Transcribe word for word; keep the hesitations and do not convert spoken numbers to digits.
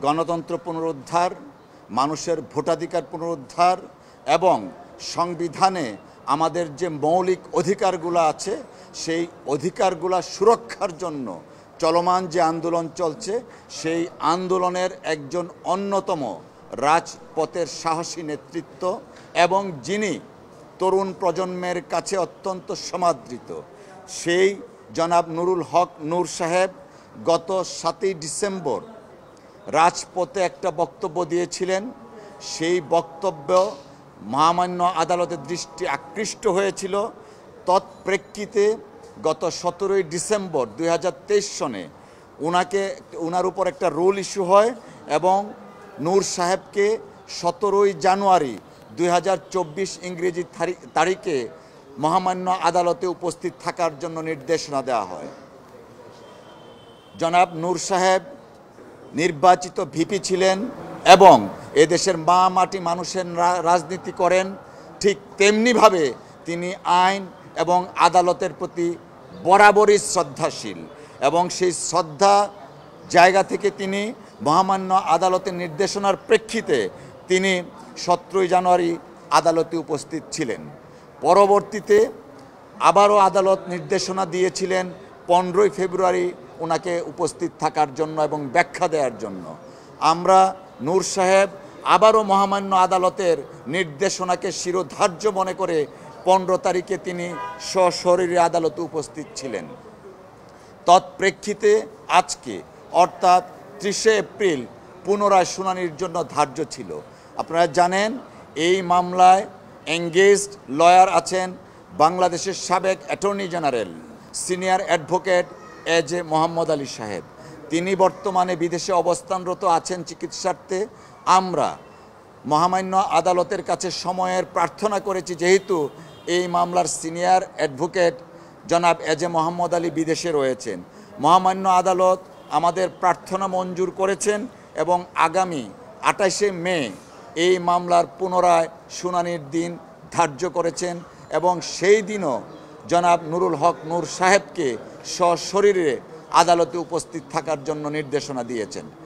গণতন্ত্র পুনরুদ্ধার, মানুষের ভোটাধিকার পুনরুদ্ধার এবং সংবিধানে আমাদের যে মৌলিক অধিকারগুলো আছে সেই অধিকারগুলো সুরক্ষার জন্য চলমান যে আন্দোলন চলছে সেই আন্দোলনের একজন অন্যতম রাজপথের সাহসী নেতৃত্ব এবং যিনি তরুণ প্রজন্মের কাছে অত্যন্ত সমাদৃত সেই জনাব নুরুল হক নূর সাহেব গত সাতই ডিসেম্বর রাজপথে একটা বক্তব্য দিয়েছিলেন। সেই বক্তব্য মহামান্য আদালতের দৃষ্টি আকৃষ্ট হয়েছিল। তৎপ্রেক্ষিতে গত সতেরোই ডিসেম্বর দুই হাজার তেইশ সনে ওনাকে ওনার উপর একটা রুল ইস্যু হয় এবং নূর সাহেবকে সতেরোই জানুয়ারি দুই হাজার চব্বিশ ইংরেজি তারিখে মহামান্য আদালতে উপস্থিত থাকার জন্য নির্দেশনা দেওয়া হয়। জনাব নূর সাহেব নির্বাচিত ভিপি ছিলেন এবং এদেশের মা মাটি মানুষের রাজনীতি করেন, ঠিক তেমনিভাবে তিনি আইন এবং আদালতের প্রতি বরাবরই শ্রদ্ধাশীল এবং সেই শ্রদ্ধা জায়গা থেকে তিনি মহামান্য আদালতের নির্দেশনার প্রেক্ষিতে তিনি সতেরোই জানুয়ারি আদালতে উপস্থিত ছিলেন। পরবর্তীতে আবারও আদালত নির্দেশনা দিয়েছিলেন পনেরোই ফেব্রুয়ারি ওনাকে উপস্থিত থাকার জন্য এবং ব্যাখ্যা দেওয়ার জন্য। আমরা নূর সাহেব আবারও মহামান্য আদালতের নির্দেশনাকে শিরোধার্য মনে করে পনেরো তারিখে তিনি সশরীরে আদালতে উপস্থিত ছিলেন। তৎপ্রেক্ষিতে আজকে অর্থাৎ ত্রিশে এপ্রিল পুনরায় শুনানির জন্য ধার্য ছিল। আপনারা জানেন এই মামলায় এঙ্গেজড লয়ার আছেন বাংলাদেশের সাবেক attorney general senior advocate A J Mohammad Ali সাহেব। তিনি বর্তমানে বিদেশে অবস্থানরত আছেন চিকিৎসার্থে। আমরা মহামান্য আদালতের কাছে সময়ের প্রার্থনা করেছি, যেহেতু এই মামলার সিনিয়র অ্যাডভোকেট জনাব এ জে মোহাম্মদ আলী বিদেশে রয়েছেন। মহামান্য আদালত আমাদের প্রার্থনা মঞ্জুর করেছেন এবং আগামী আঠাশে মে এই মামলার পুনরায় শুনানির দিন ধার্য করেছেন এবং সেই দিনও জনাব নুরুল হক নূর সাহেবকে সশরীরে আদালতে উপস্থিত থাকার জন্য নির্দেশনা দিয়েছেন।